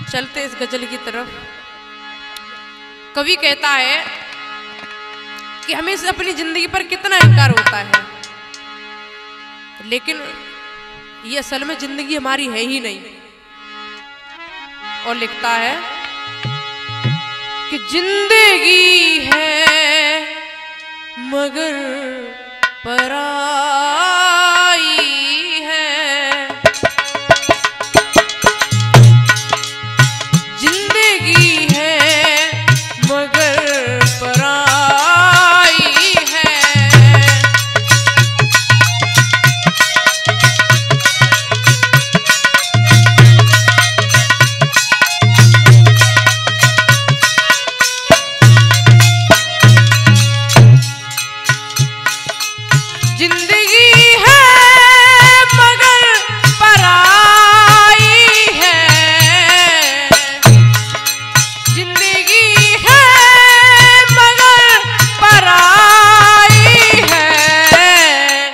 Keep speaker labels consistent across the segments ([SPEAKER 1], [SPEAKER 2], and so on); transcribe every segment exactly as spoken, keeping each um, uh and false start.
[SPEAKER 1] चलते इस गजल की तरफ। कवि कहता है कि हमें से अपनी जिंदगी पर कितना अहंकार होता है, लेकिन ये असल में जिंदगी हमारी है ही नहीं। और लिखता है कि जिंदगी है मगर पराई है, जिंदगी है मगर पराई है। जिंदगी है मगर पराई है, जिंदगी है मगर पराई है,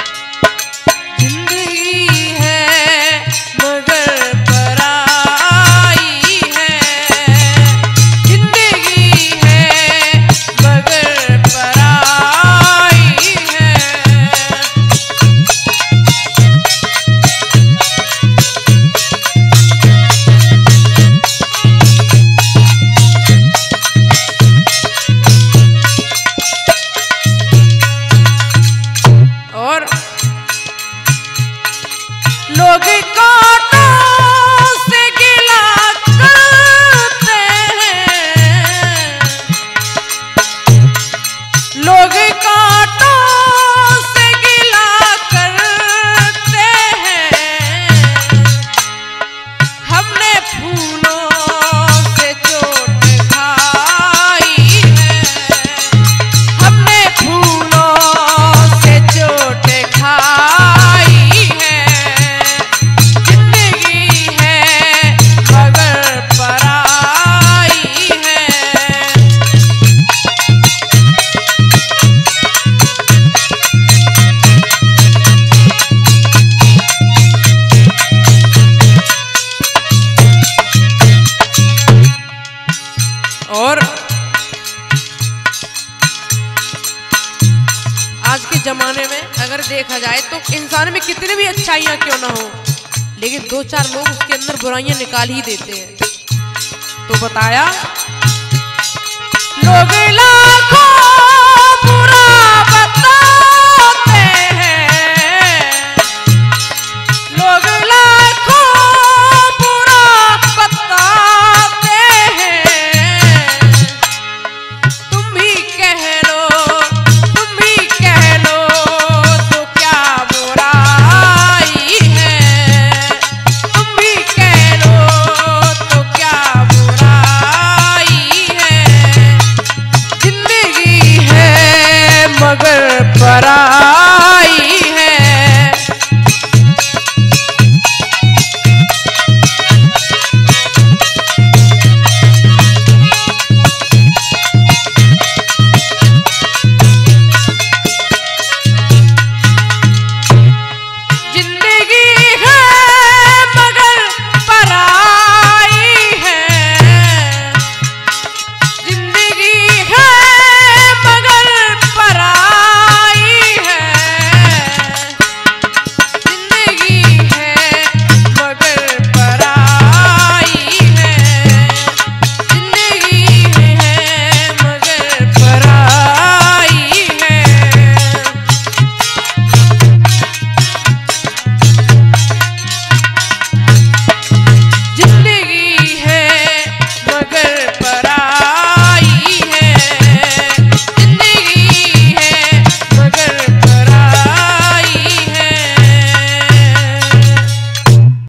[SPEAKER 1] जिंदगी है मगर पराई है, जिंदगी है मगर पराई है। और लोग कांटों से गिला करते हैं, लोग कांटों से गिला करते हैं, हमने फूलों से चोट खाई है, हमने फूलों से चोट खाई है, जिंदगी है मगर पराई है। और आज के जमाने में अगर देखा जाए तो इंसान में कितनी भी अच्छाइयां क्यों ना हो, लेकिन दो चार लोग उसके अंदर बुराइयां निकाल ही देते हैं। तो बताया लोग ला